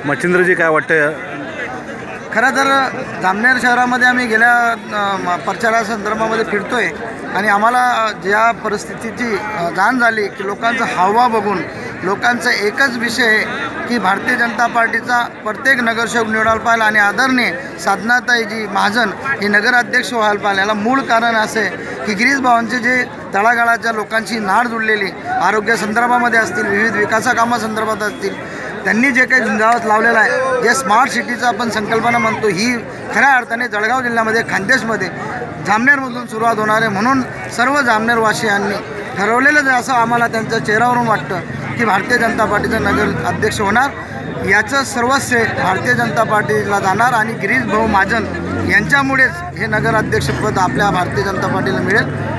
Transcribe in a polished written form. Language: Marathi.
मच्छिंद्रजी काय वाटतं? खरं तर जामनेर शहरामध्ये आम्ही गेल्या प्रचारासंदर्भामध्ये फिरतोय आणि आम्हाला ज्या परिस्थितीची जाण झाली की लोकांचा हावभाव बघून लोकांचा एकच विषय आहे की भारतीय जनता पार्टीचा प्रत्येक नगरसेवक निवडायला पाहिजे आणि आदरणीय साधनाताईजी महाजन हे नगराध्यक्ष व्हायला पाहिजे. याला मूळ कारण असे की गिरीश भावांचे जे तळागाळाच्या लोकांची नाड जुळलेली आरोग्यासंदर्भामध्ये असतील, विविध विकासा कामासंदर्भात असतील, त्यांनी जे काही झुंजावत लावलेलं आहे, जे स्मार्ट सिटीचा आपण संकल्पना म्हणतो, ही खऱ्या अर्थाने जळगाव जिल्ह्यामध्ये खान्देशमध्ये जामनेरमधून सुरुवात होणार आहे. म्हणून सर्व जामनेरवासियांनी ठरवलेलं जे असं आम्हाला त्यांच्या चेहऱ्यावरून वाटतं की भारतीय जनता पार्टीचा नगर अध्यक्ष होणार. याचं सर्वस्व भारतीय जनता पार्टीला जाणार आणि गिरीश भाऊ महाजन यांच्यामुळेच हे नगराध्यक्षपद आपल्या भारतीय जनता पार्टीला मिळेल.